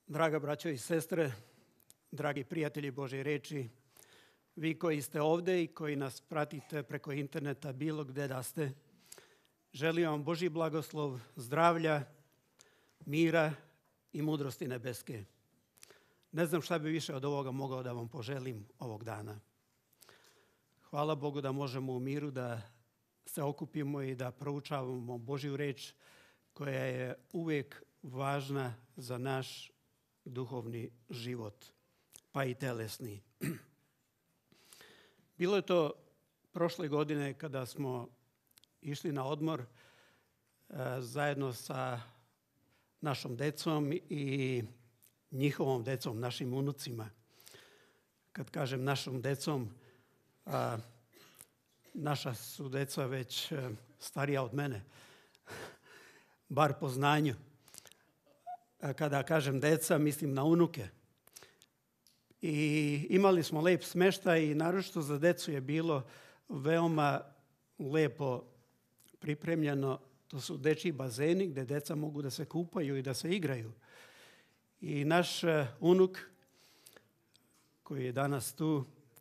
Draga braćo i sestre, dragi prijatelji Božje reči, vi koji ste ovdje i koji nas pratite preko interneta bilo gdje da ste, želim vam Božji blagoslov, zdravlja, mira i mudrosti nebeske. Ne znam šta bi više od ovoga mogao da vam poželim ovog dana. Hvala Bogu da možemo u miru da se okupimo i da proučavamo Božju reč koja je uvijek važna za naš duhovni život, pa i telesni. Bilo je to prošle godine kada smo išli na odmor zajedno sa našom decom i njihovom decom, našim unucima. Kad kažem našom decom, naša su deca već starija od mene, bar po znanju. Kada kažem deca, mislim na unuke. I imali smo lep smeštaj i naročito za decu je bilo veoma lepo pripremljeno. To su dečji bazeni gdje deca mogu da se kupaju i da se igraju. I naš unuk koji je danas tu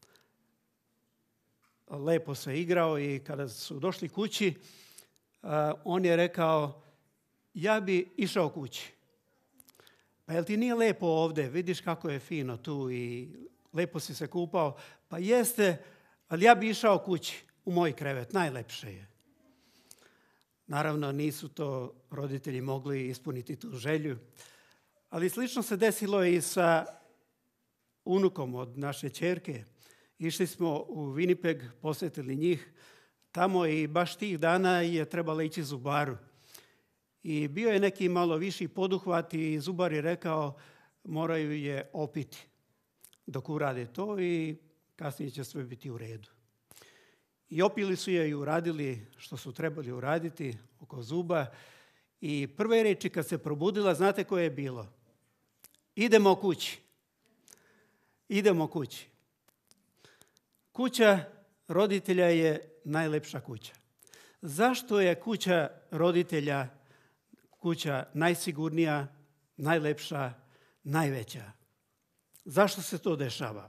lepo se igrao i kada su došli kući, on je rekao, ja bi išao kući. Pa jel ti nije lepo ovdje? Vidiš kako je fino tu i lepo si se kupao. Pa jeste, ali ja bi išao kući u moj krevet, najlepše je. Naravno, nisu to roditelji mogli ispuniti tu želju. Ali slično se desilo i sa unukom od naše ćerke. Išli smo u Winnipeg, posjetili njih tamo i baš tih dana je trebalo ići zubaru. I bio je neki malo viši poduhvat i zubar je rekao moraju je opiti dok urade to i kasnije će sve biti u redu. I opili su je i uradili što su trebali uraditi oko zuba. I prve reči kad se probudila, znate koje je bilo? Idemo kući. Idemo kući. Kuća roditelja je najlepša kuća. Zašto je kuća roditelja kuća najsigurnija, najlepša, najveća? Zašto se to dešava?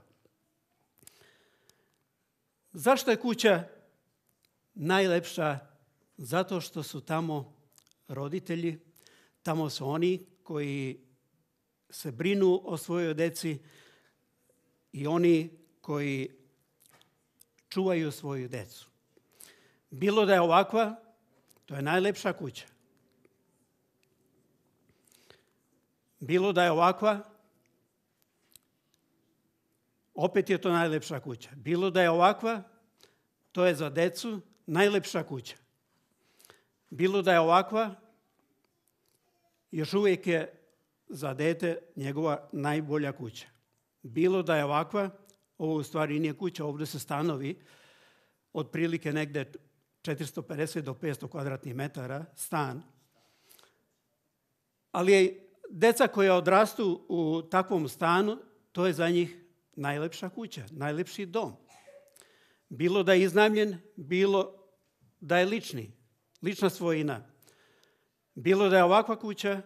Zašto je kuća najlepša? Zato što su tamo roditelji, tamo su oni koji se brinu o svojoj deci i oni koji čuvaju svoju decu. Bilo da je ovakva, to je najlepša kuća. Bilo da je ovakva, opet je to najlepša kuća. Bilo da je ovakva, to je za decu najlepša kuća. Bilo da je ovakva, još uvijek je za dete njegova najbolja kuća. Bilo da je ovakva, ovo u stvari nije kuća, ovdje su stanovi, otprilike negdje 450 do 500 kvadratnih metara stan. Ali deca koja odrastu u takvom stanu, to je za njih najlepša kuća, najlepši dom. Bilo da je iznajmljen, bilo da je lična svojina. Bilo da je ovakva kuća,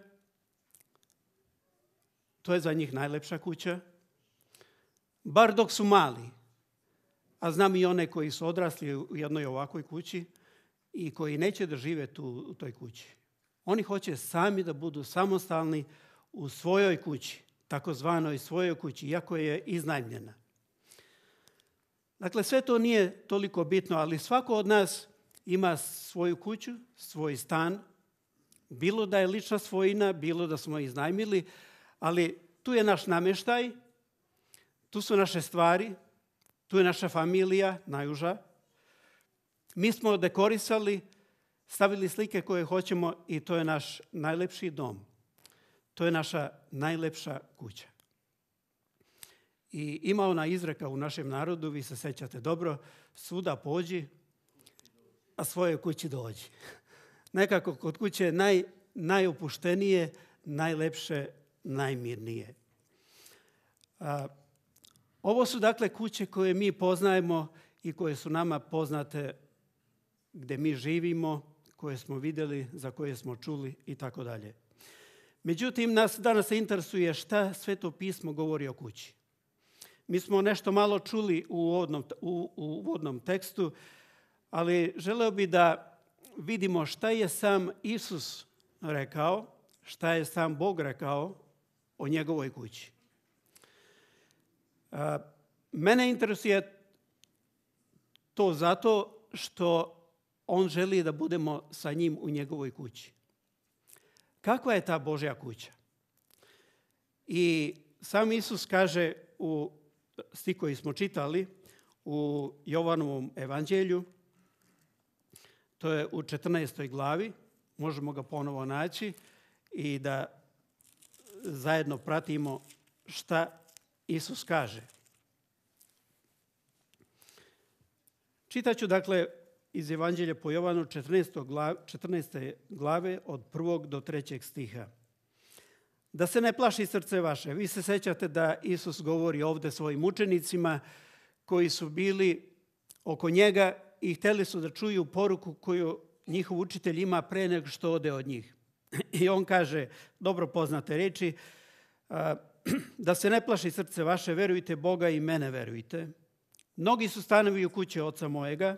to je za njih najlepša kuća. Bar dok su mali, a znam i one koji su odrasli u jednoj ovakvoj kući i koji neće da žive tu u toj kući. Oni hoće sami da budu samostalni u svojoj kući, takozvanoj svojoj kući, iako je iznajmljena. Dakle, sve to nije toliko bitno, ali svako od nas ima svoju kuću, svoj stan, bilo da je lična svojina, bilo da smo iznajmili, ali tu je naš namještaj, tu su naše stvari, tu je naša familija, najuža. Mi smo dekorisali, stavili slike koje hoćemo i to je naš najlepši dom. To je naša najlepša kuća. I ima ona izreka u našem narodu, vi se sećate dobro, svuda pođi, a svojoj kući dođi. Nekako kod kuće je najopuštenije, najlepše, najmirnije. Ovo su dakle kuće koje mi poznajemo i koje su nama poznate gdje mi živimo, koje smo vidjeli, za koje smo čuli i tako dalje. Međutim, nas danas interesuje šta Sveto pismo govori o kući. Mi smo nešto malo čuli u uvodnom tekstu, ali želeo bih da vidimo šta je sam Isus rekao, šta je sam Bog rekao o njegovoj kući. Mene interesuje to zato što on želi da budemo sa njim u njegovoj kući. Kakva je ta Božja kuća? I sam Isus kaže u stih koji smo čitali u Jovanovom evanđelju, to je u 14. glavi, možemo ga ponovo naći i da zajedno pratimo šta Isus kaže. Čitaću dakle iz Evanđelja po Jovanu 14. glave od 1. do 3. stiha. Da se ne plaši srce vaše. Vi se sećate da Isus govori ovdje svojim učenicima koji su bili oko njega i htjeli su da čuju poruku koju njihov učitelj ima pre nego što ode od njih. I on kaže, dobro poznate riječi, da se ne plaši srce vaše, verujte Boga i mene verujte. Mnogi su stanovi u kući oca mojega,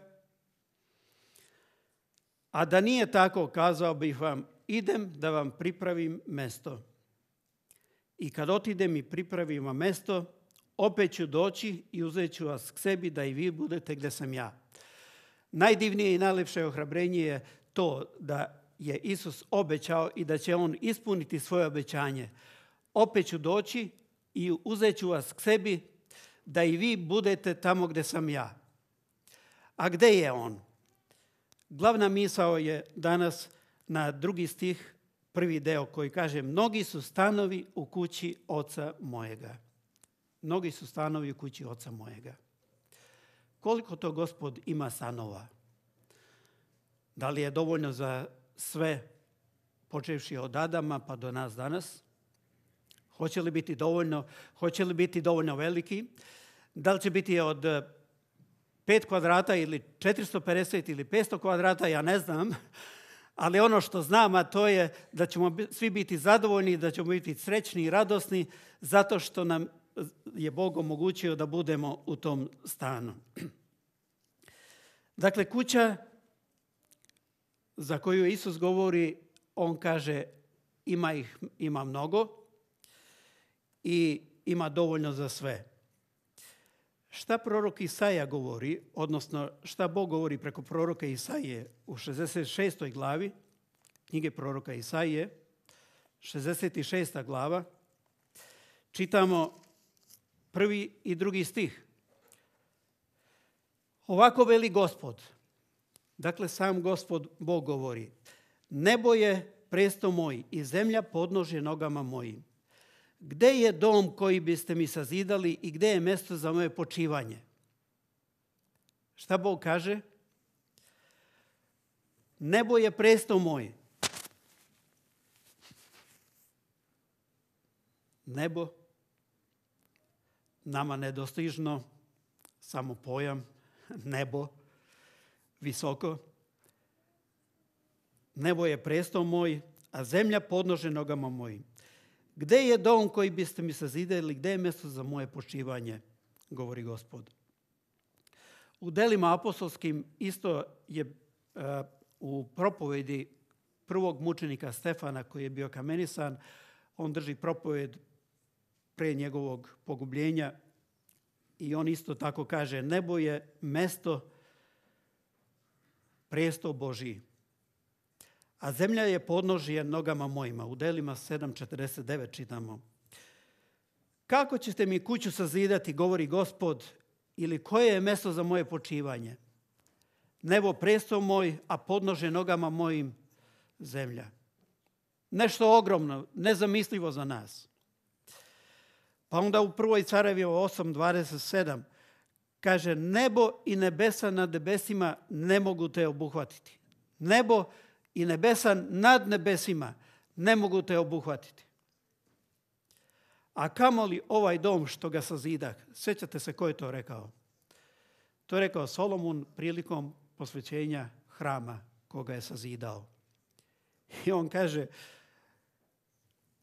a da nije tako, kazao bih vam, idem da vam pripravim mesto. I kad otidem i pripravim vam mesto, opet ću doći i uzet ću vas k sebi da i vi budete gdje sam ja. Najdivnije i najlepše ohrabrenje je to da je Isus obećao i da će on ispuniti svoje obećanje. Opet ću doći i uzet ću vas k sebi da i vi budete tamo gdje sam ja. A gdje je on? Glavna misao je danas na 2. stih, 1. deo koji kaže mnogi su stanovi u kući oca mojega. Mnogi su stanovi u kući oca mojega. Koliko to Gospod ima stanova? Da li je dovoljno za sve, počevši od Adama pa do nas danas? Hoće li biti dovoljno? Hoće li biti dovoljno veliki? Da li će biti od 5 kvadrata ili 450 ili 500 kvadrata, ja ne znam. Ali ono što znam, a to je da ćemo svi biti zadovoljni, da ćemo biti srećni i radosni zato što nam je Bog omogućio da budemo u tom stanu. Dakle, kuća za koju Isus govori, on kaže ima mnogo i ima dovoljno za sve. Šta prorok Isaija govori, odnosno šta Bog govori preko proroka Isaije u 66. glavi, knjige proroka Isaije, 66. glava, čitamo 1. i 2. stih. Ovako veli Gospod, dakle sam Gospod Bog govori, nebo je presto moj i zemlja podnožje nogama mojim. Gde je dom koji biste mi sazidali i gde je mjesto za moje počivanje? Šta Bog kaže? Nebo je presto moj. Nebo, nama nedostižno, samo pojam, nebo, visoko. Nebo je presto moj, a zemlja podnožje nogama mojim. Gde je dom koji biste mi sazidali, gde je mjesto za moje počivanje, govori Gospod. U delima apostolskim isto je u propovedi prvog mučenika Stefana koji je bio kamenisan, on drži propoved pre njegovog pogubljenja i on isto tako kaže nebo je mesto presto Božiji. A zemlja je podnožje nogama mojima. U delima 7.49 čitamo. Kako ćete mi kuću sazidati, govori Gospod, ili koje je mjesto za moje počivanje? Nebo presto moj, a podnožje nogama mojim zemlja. Nešto ogromno, nezamislivo za nas. Pa onda u 1. Carevijevo 8.27 kaže nebo i nebesa nad nebesima ne mogu te obuhvatiti. Nebo i nebesa nad nebesima ne mogu te obuhvatiti. A kamoli ovaj dom što ga sazidah. Sjećate se ko je to rekao? To je rekao Solomon prilikom posvećenja hrama koga je sazidao. I on kaže,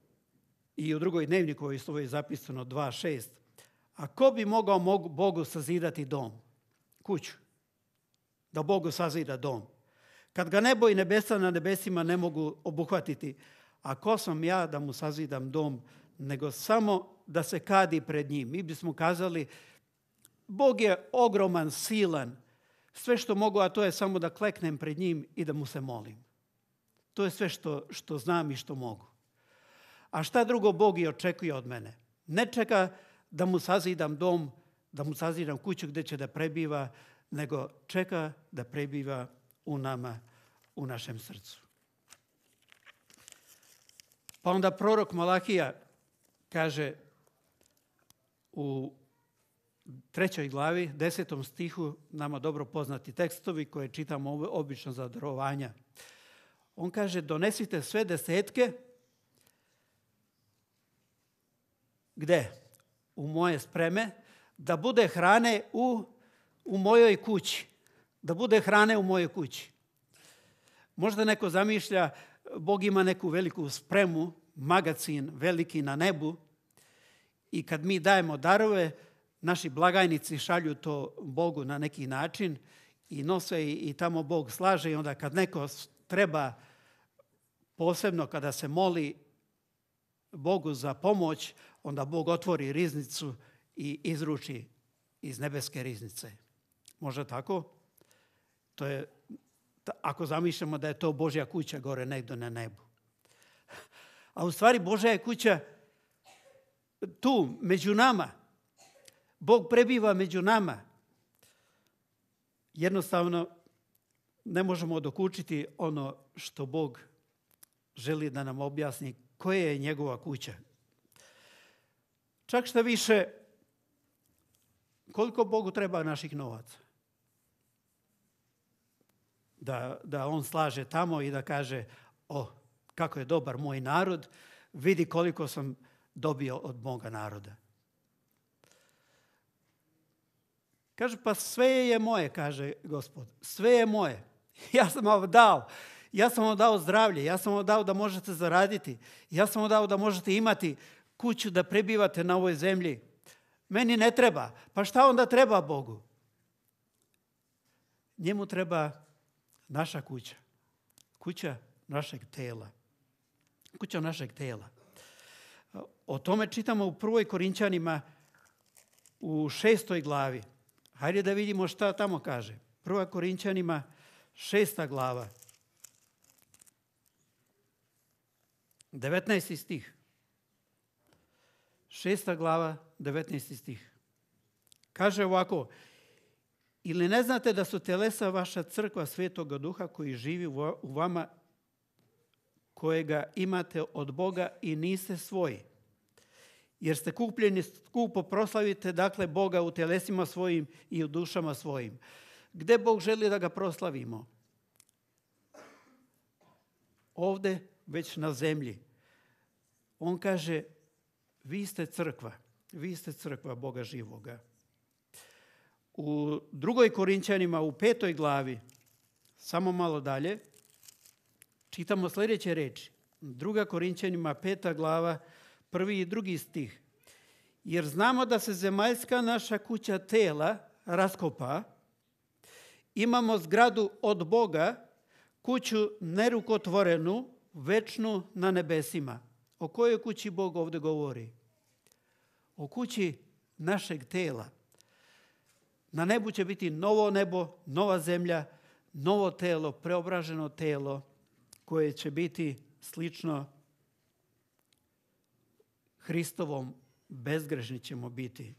i u drugoj dnevnikovoj slovo je zapisano 2.6. A ko bi mogao Bogu sazidati dom, kuću? Da Bogu sazida dom. Kad ga nebo i nebesa na nebesima ne mogu obuhvatiti, a ko sam ja da mu sazidam dom, nego samo da se kadi pred njim. Mi bismo kazali, Bog je ogroman, silan, sve što mogu, a to je samo da kleknem pred njim i da mu se molim. To je sve što znam i što mogu. A šta drugo Bog i očekuje od mene? Ne čeka da mu sazidam dom, da mu sazidam kuću gdje će da prebiva, nego čeka da prebiva u nama, u našem srcu. Pa onda prorok Malahija kaže u 3. glavi, 10. stihu, nama dobro poznati tekstovi koje čitamo obično za darovanja. On kaže, donesite sve desetke. Gde? U moje spreme, da bude hrane u mojoj kući. Da bude hrane u mojoj kući. Možda neko zamišlja, Bog ima neku veliku spremu, magacin veliki na nebu i kad mi dajemo darove, naši blagajnici šalju to Bogu na neki način i nose i tamo Bog slaže i onda kad neko treba, posebno kada se moli Bogu za pomoć, onda Bog otvori riznicu i izruči iz nebeske riznice. Može tako? To je, ako zamišljamo da je to Božja kuća gore negdje na nebu. A u stvari Božja je kuća tu, među nama. Bog prebiva među nama. Jednostavno ne možemo dokučiti ono što Bog želi da nam objasni koja je njegova kuća. Čak šta više, koliko Bogu treba naših novaca? Da on slaže tamo i da kaže, kako je dobar moj narod, vidi koliko sam dobio od moga naroda. Kaže, pa sve je moje, kaže Gospod, sve je moje. Ja sam vam dao. Ja sam vam dao zdravlje, ja sam vam dao da možete zaraditi, ja sam vam dao da možete imati kuću da prebivate na ovoj zemlji. Meni ne treba. Pa šta onda treba Bogu? Njemu treba naša kuća. Kuća našeg tela. Kuća našeg tela. O tome čitamo u 1. Korinćanima u 6. glavi. Hajde da vidimo šta tamo kaže. 1. Korinćanima 6. glava. 19. stih. 6. glava, 19. stih. Kaže ovako, ili ne znate da su telesa vaša crkva Svetoga Duha koji živi u vama, kojega imate od Boga i niste svoji. Jer ste kupljeni skupo, proslavite dakle Boga u telesima svojim i u dušama svojim. Gde Bog želi da ga proslavimo? Ovdje, već na zemlji. On kaže, vi ste crkva Boga živoga. U 2. Korinćanima u 5. glavi, samo malo dalje, čitamo sljedeće reči. 2. Korinćanima 5. glava, 1. i 2. stih. Jer znamo da se zemaljska naša kuća tela raskopa, imamo zgradu od Boga, kuću nerukotvorenu, večnu na nebesima. O kojoj kući Bog ovdje govori? O kući našeg tela. Na nebu će biti novo nebo, nova zemlja, novo telo, preobraženo telo koje će biti slično Hristovom, bezgrešni ćemo biti.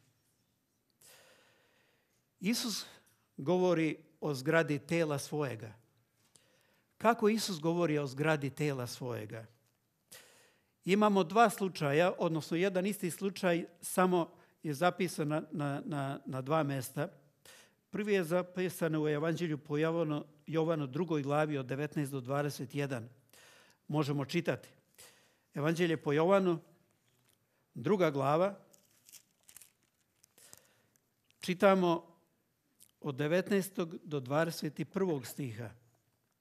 Isus govori o zgradi tela svojega. Kako Isus govori o zgradi tela svojega? Imamo dva slučaja, odnosno jedan isti slučaj, samo je zapisan na dva mesta. Prvi je zapisan u Evanđelju po Jovanu 2. glavi od 19 do 21. Možemo čitati. Evanđelje po Jovanu 2. glava. Čitamo od 19. do 21. stiha.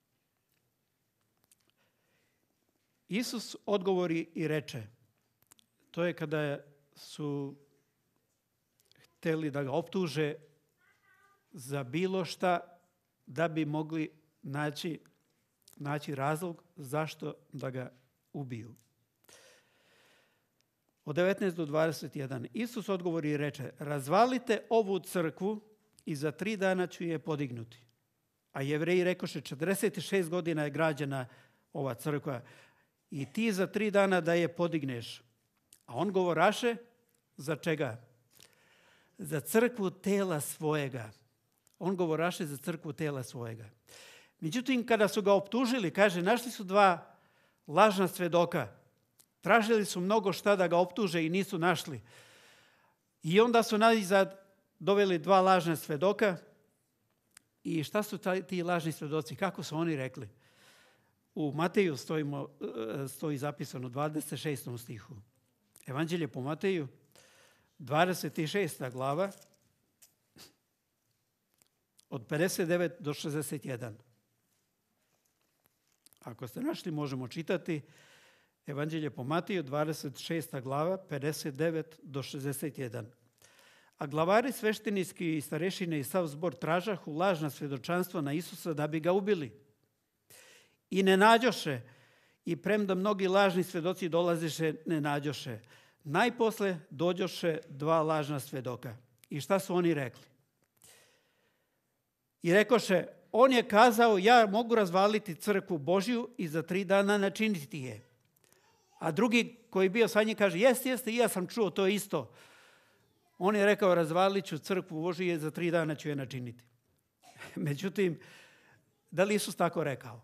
Isus odgovori i reče, To je kada su htjeli da ga optuže za bilo šta da bi mogli naći razlog zašto da ga ubiju. Od 19 do 21. Isus odgovori i reče: razvalite ovu crkvu i za 3 dana ću je podignuti. A Jevreji rekoše: 46 godina je građena ova crkva i ti za 3 dana da je podigneš. A on govoraše za čega? Za crkvu tela svojega. On govoraše za crkvu tela svojega. Međutim, kada su ga optužili, kaže, našli su 2 lažna svedoka. Tražili su mnogo šta da ga optuže i nisu našli. I onda su nazad doveli 2 lažna svedoka. I šta su ti lažni svedoci? Kako su oni rekli? U Mateju stoji zapisano u 26. stihu. Evanđelje po Mateju, 26. glava, od 59 do 61. Ako ste našli, možemo čitati. Evanđelje po Mateju, 26. glava, 59 do 61. A glavari svešteniski i starešine i sav zbor tražahu lažna svjedočanstva na Isusa da bi ga ubili. I ne nađoše, i premda mnogi lažni svjedoci dolaziše, ne nađoše. Najposle dođoše 2 lažna svjedoka. I šta su oni rekli? I rekoše: on je kazao, ja mogu razvaliti crkvu Božju i za 3 dana načiniti je. A drugi koji je bio sa njim kaže: jeste, i ja sam čuo to isto. On je rekao: razvalit ću crkvu Božju i za 3 dana ću je načiniti. Međutim, da li Isus tako rekao?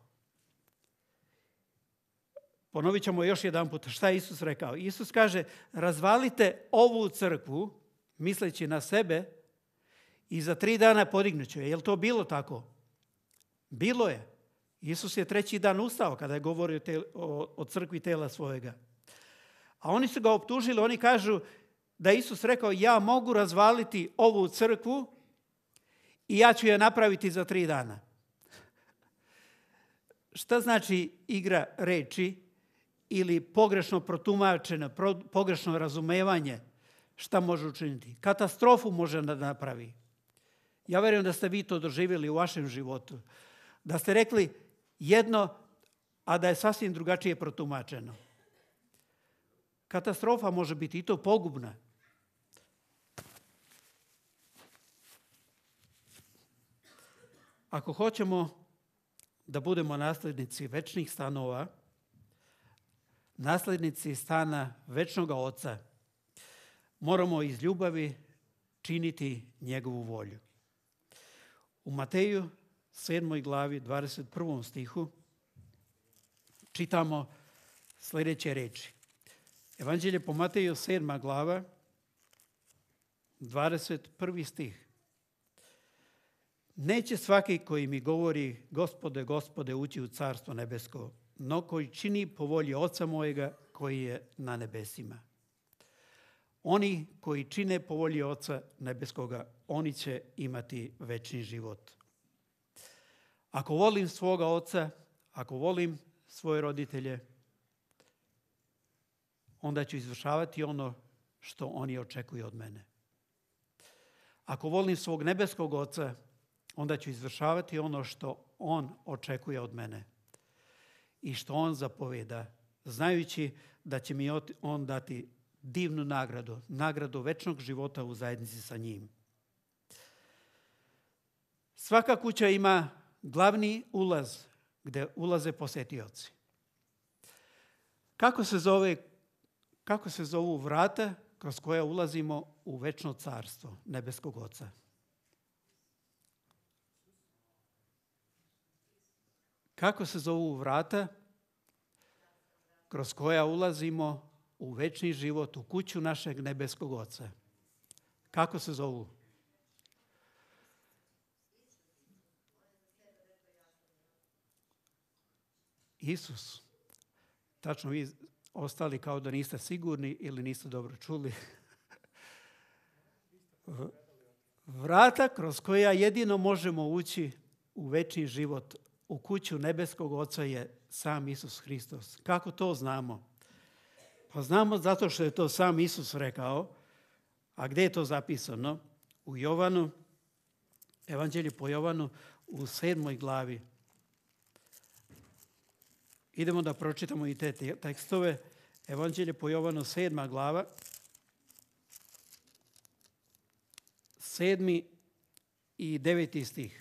Ponovit ćemo još jedan put šta je Isus rekao. Isus kaže: razvalite ovu crkvu, misleći na sebe, i za 3 dana podignut ću je. Je li to bilo tako? Bilo je. Isus je 3. dan ustao kada je govorio o crkvi tela svojega. A oni su ga optužili, oni kažu da je Isus rekao: ja mogu razvaliti ovu crkvu i ja ću je napraviti za 3 dana. Šta znači igra reči ili pogrešno protumačeno, pogrešno razumevanje? Šta može učiniti? Katastrofu može da napravi. Ja vjerujem da ste vi to doživjeli u vašem životu. Da ste rekli jedno, a da je sasvim drugačije protumačeno. Katastrofa može biti i to pogubna. Ako hoćemo da budemo naslednici večnih stanova, naslednici stana večnog Oca, moramo iz ljubavi činiti njegovu volju. U Mateju 7. glavi 21. stihu čitamo sljedeće reči. Evanđelje po Mateju 7. glava 21. stih. Neće svaki koji mi govori Gospode, Gospode, ući u carstvo nebesko, no koji čini po volji Oca mojega koji je na nebesima. Oni koji čine po volji Oca nebeskoga, oni će imati večni život. Ako volim svoga oca, ako volim svoje roditelje, onda ću izvršavati ono što oni očekuju od mene. Ako volim svog nebeskog Oca, onda ću izvršavati ono što on očekuje od mene i što on zapovjeda, znajući da će mi on dati divnu nagradu, nagradu večnog života u zajednici sa njim. Svaka kuća ima glavni ulaz gdje ulaze posjetioci. Kako se zovu vrata kroz koja ulazimo u večno carstvo nebeskog Oca? Kako se zovu vrata kroz koja ulazimo u večni život, u kuću našeg nebeskog Oca? Kako se zovu? Isus. Tačno, vi ostali kao da niste sigurni ili niste dobro čuli. Vrata kroz koja jedino možemo ući u večni život, u kuću nebeskog Oca, je sam Isus Hristos. Kako to znamo? Pa znamo zato što je to sam Isus rekao. A gdje je to zapisano? U Jovanu, Evanđelju po Jovanu, u 7. glavi. Idemo da pročitamo i te tekstove. Evanđelje po Jovanu, 7. glava. 7. i 9. stih.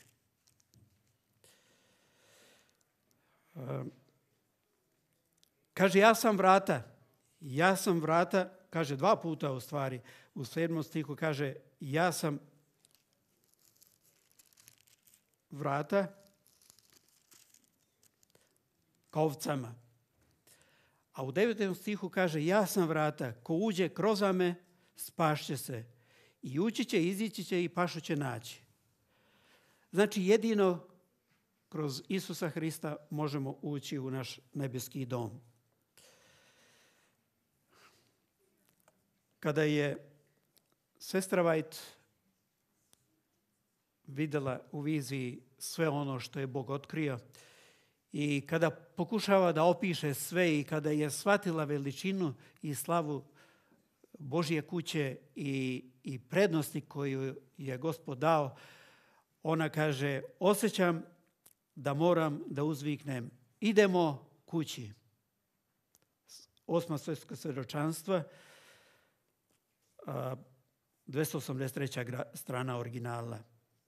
Kaže, ja sam vrata, kaže 2 puta u stvari, u 7. stihu kaže, ja sam vrata ka ovcama. A u 9. stihu kaže, ja sam vrata, ko uđe kroz me, spašće se. I ući će, izići će i pašu će naći. Znači, jedino kroz Isusa Hrista možemo ući u naš nebeski dom. Kada je sestra White vidjela u viziji sve ono što je Bog otkrio i kada pokušava da opiše sve i kada je shvatila veličinu i slavu Božje kuće i prednosti koju je Gospod dao, ona kaže, osjećam da moram da uzviknem, idemo kući. 8. svjetsko svjedočanstvo, 283. strana originala.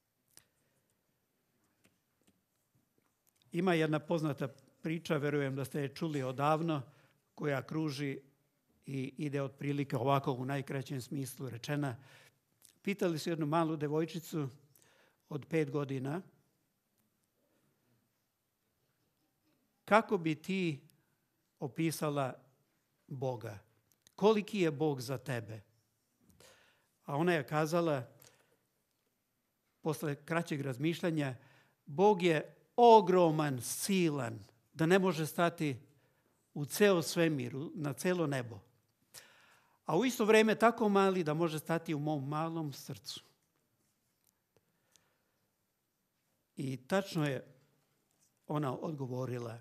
Ima jedna poznata priča, verujem da ste je čuli odavno, koja kruži i ide otprilike ovako u najkraćem smislu rečena. Pitali su jednu malu devojčicu od 5 godina, kako bi ti opisala Boga? Koliki je Bog za tebe? A ona je kazala, posle kraćeg razmišljanja, Bog je ogroman, silan, da ne može stati u ceo svemir, na celo nebo. A u isto vrijeme tako mali da može stati u mom malom srcu. I tačno je ona odgovorila,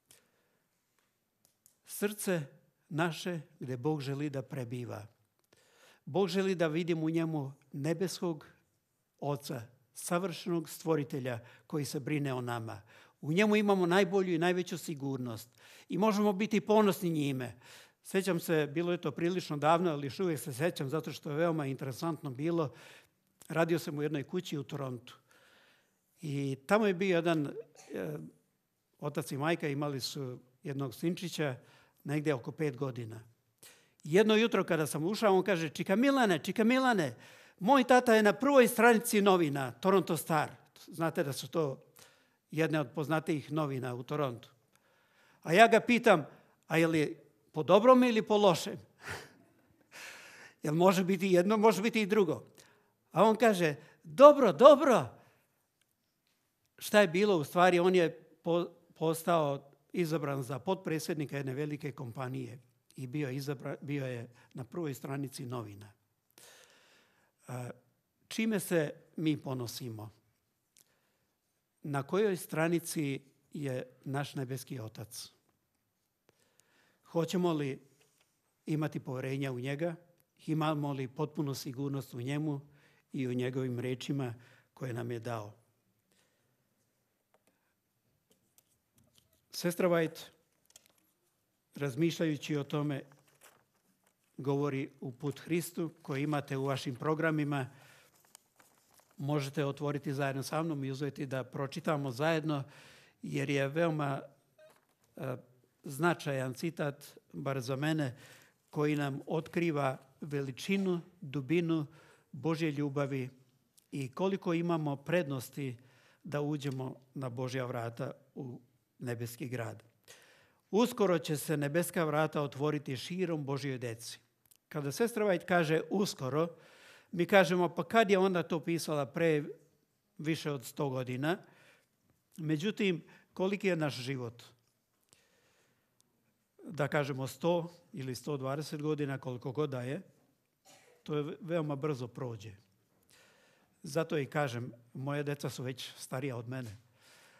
srce naše gdje Bog želi da prebiva. Bog želi da vidimo u njemu nebeskog Oca, savršenog stvoritelja koji se brine o nama. U njemu imamo najbolju i najveću sigurnost i možemo biti ponosni njime. Sjećam se, bilo je to prilično davno, ali još uvijek se sjećam zato što je veoma interesantno bilo. Radio sam u jednoj kući u Torontu i tamo je bio jedan otac i majka, imali su jednog sinčića, negdje oko 5 godina. Jedno jutro kada sam ušao, on kaže, čika Milane, moj tata je na prvoj stranici novina, Toronto Star. Znate da su to jedne od poznatijih novina u Torontu. A ja ga pitam, a je li po dobrom ili po lošem? Jel može biti jedno, može biti i drugo. A on kaže, dobro. Šta je bilo? U stvari, on je postao izabran za potpredsjednika jedne velike kompanije i bio je na prvoj stranici novina. Čime se mi ponosimo? Na kojoj stranici je naš nebeski Otac? Hoćemo li imati povjerenja u njega? Imamo li potpunu sigurnost u njemu i u njegovim rečima koje nam je dao? Sestra White, razmišljajući o tome, govori u Put Hristu koji imate u vašim programima. Možete otvoriti zajedno sa mnom i uzeti da pročitamo zajedno, jer je veoma značajan citat, bar za mene, koji nam otkriva veličinu, dubinu Božje ljubavi i koliko imamo prednosti da uđemo na Božja vrata u nebeski grad. Uskoro će se nebeska vrata otvoriti širom Božjoj deci. Kada sestra White kaže uskoro, mi kažemo pa kad je onda to pisala pre više od 100 godina. Međutim, koliki je naš život? Da kažemo 100 ili 120 godina, koliko god da je, to je veoma brzo prođe. Zato i kažem, moje deca su već starija od mene.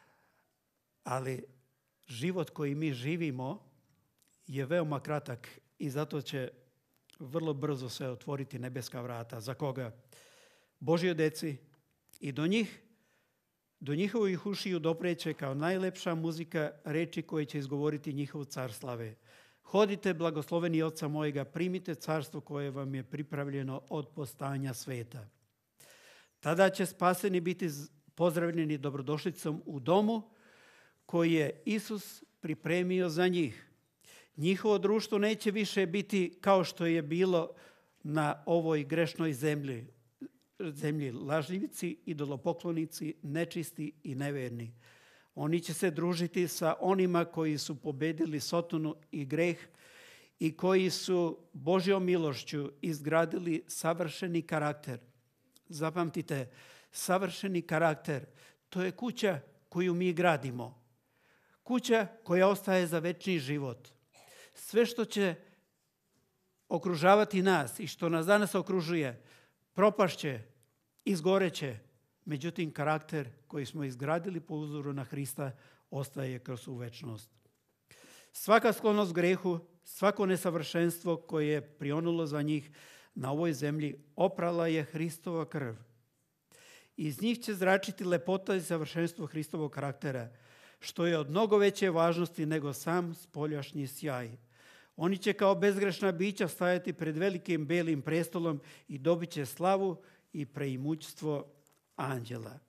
Ali život koji mi živimo je veoma kratak i zato će vrlo brzo se otvoriti nebeska vrata. Za koga? Božjoj deci i do njihovih ušiju dopreće kao najlepša muzika reči koje će izgovoriti njihov car slave. Hodite, blagosloveni Oca mojega, primite carstvo koje vam je pripravljeno od postanja sveta. Tada će spaseni biti pozdravljeni dobrodošlicom u domu koji je Isus pripremio za njih. Njihovo društvo neće više biti kao što je bilo na ovoj grešnoj zemlji, lažljivici, idolopoklonici, nečisti i neverni. Oni će se družiti sa onima koji su pobedili Sotonu i greh i koji su Božjom milošću izgradili savršeni karakter. Zapamtite, savršeni karakter, to je kuća koju mi gradimo. Kuća koja ostaje za večni život. Sve što će okružavati nas i što nas danas okružuje, propašće, izgoreće. Međutim, karakter koji smo izgradili po uzoru na Hrista ostaje kroz svu večnost. Svaka sklonost grehu, svako nesavršenstvo koje je prionulo za njih na ovoj zemlji oprala je Hristova krv. Iz njih će zračiti lepota i savršenstvo Hristovog karaktera, što je od mnogo veće važnosti nego sam spoljašnji sjaj. Oni će kao bezgrešna bića stajati pred velikim belim prestolom i dobit će slavu i preimućstvo anđela.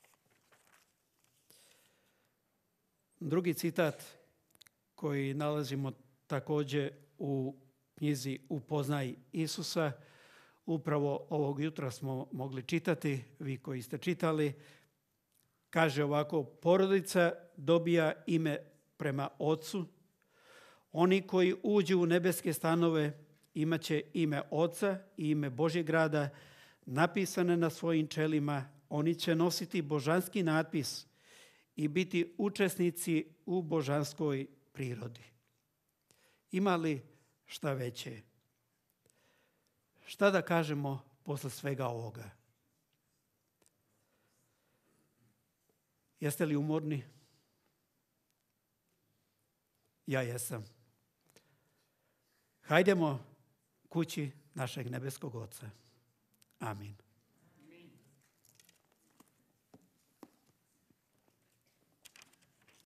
Drugi citat koji nalazimo također u knjizi Upoznaj Isusa, upravo ovog jutra smo mogli čitati, vi koji ste čitali, kaže ovako: porodica dobija ime prema Ocu, oni koji uđu u nebeske stanove imat će ime Oca i ime Božjeg grada napisane na svojim čelima. Oni će nositi božanski natpis i biti učesnici u božanskoj prirodi. Ima li šta veće? Šta da kažemo posle svega ovoga? Jeste li umorni? Ja jesam. Hajdemo kući našeg nebeskog Oca. Amin.